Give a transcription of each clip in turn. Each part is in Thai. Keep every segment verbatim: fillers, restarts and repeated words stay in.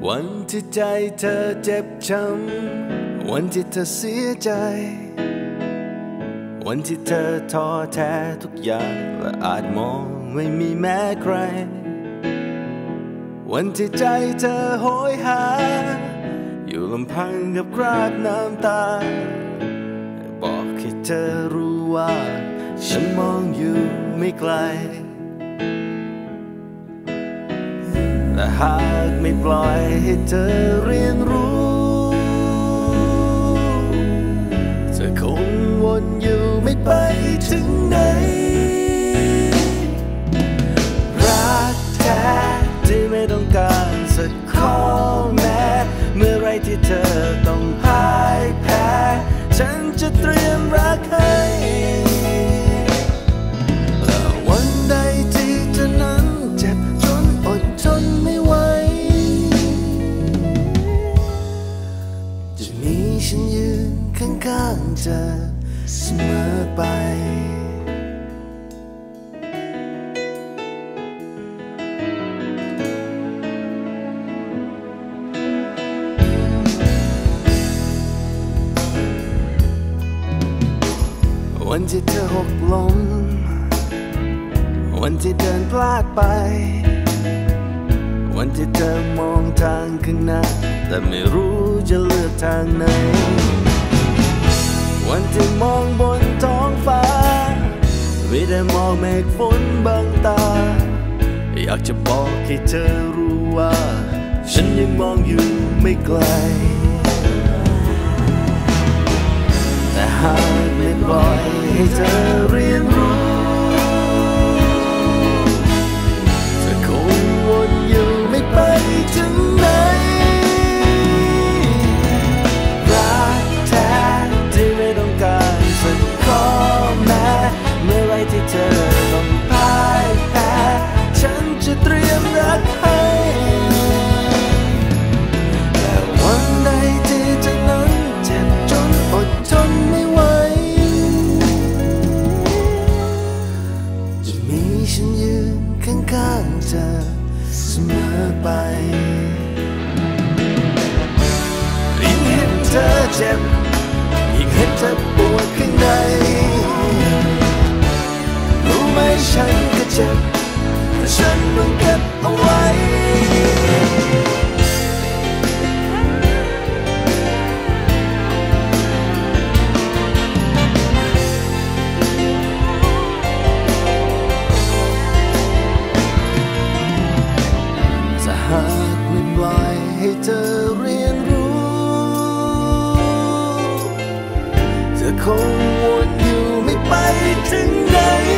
วันที่ใจเธอเจ็บช้ำวันที่เธอเสียใจวันที่เธอท้อแท้ทุกอย่างและอาจมองไม่มีแม้ใครวันที่ใจเธอโหยหาอยู่ลำพังกับคราบน้ำตาบอกให้เธอรู้ว่าฉันมองอยู่ไม่ไกลและหากไม่ปล่อยให้เธอเรียนรู้เธอคงวนอยู่ไม่ไปถึงไหนรักแท้ที่ไม่ต้องการสักข้อแม้เมื่อไรที่เธอต้องพ่ายแพ้ฉันจะเตรียมรักให้และวันใดที่เธอนั้นเจ็บจนอดทนไม่ไหวจะมีฉันยืนข้างๆเธอเสมอไปวันที่เธอหกล้มวันที่เดินพลาดไปวันที่เธอมองทางข้างหน้าแต่ไม่รู้จะเลือกทางไหนวันที่มองบนท้องฟ้าไม่ได้มองเมฆฝนบังตาอยากจะบอกให้เธอรู้ว่าฉันยังมองอยู่ไม่ไกลแต่หากไม่ปล่อยให้เธอเรียนรู้เธอคงวนอยู่ไม่ไปถึงไหนรักแท้ที่ไม่ต้องการสักข้อแม้เมื่อไรที่เธอต้องพ่ายแพ้ฉันจะเตรียมรักให้แต่วันใดที่เธอนั้นเจ็บจนอดทนไม่ไหวจะมีฉันยืนข้างๆเธอเสมอไปยิ่งเห็นเธอเจ็บยิ่งเห็นเธอปวดข้างในรู้ไหมฉันก็เจ็บแต่ฉันต้องเก็บเอาไว้หากไม่ปล่อยให้เธอเรียนรู้เธอคงวนอยู่ไม่ไปถึงไหน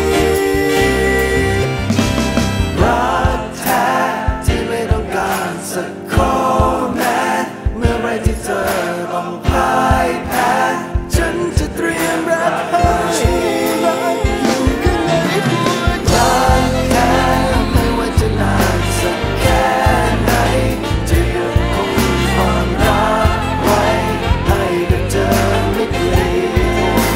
รักแท้ที่ไม่ต้องการสักข้อแม้เมื่อไรที่เธอต้องพ่ายแพ้ฉันจะเตรียมรักให้รักอยู่ข้างในหัวใจแท้ไม่ว่าจะนานสักแค่จะยังคงความรักไว้ให้กับเธอไม่เปลี่ยน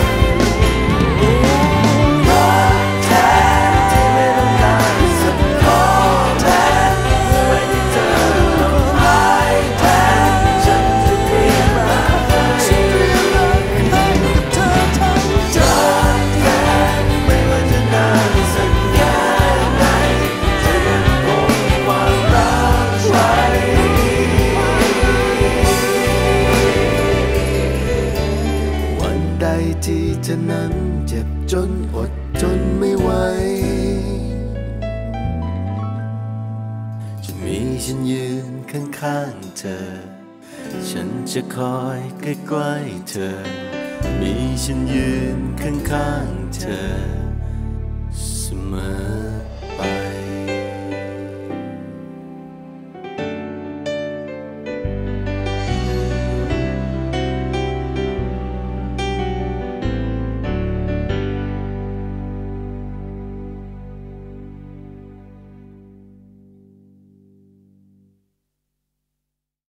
รักแท้ที่ไม่ต้องการสักข้อแม้เมื่อไรที่เธอต้องพ่ายแพ้ฉันจะเตรียมรักให้ให้กับเธอทั้งใจแท้ไม่ว่าจะนานสักแค่ไหนจะยังคงความรักไว้วันใดที่เธอนั้นเจ็บจนอดทนไม่ไหวจะมีฉันยืนข้างๆเธอฉันจะคอยใกล้ๆเธอมีฉันยืนข้างๆเธอเสมอ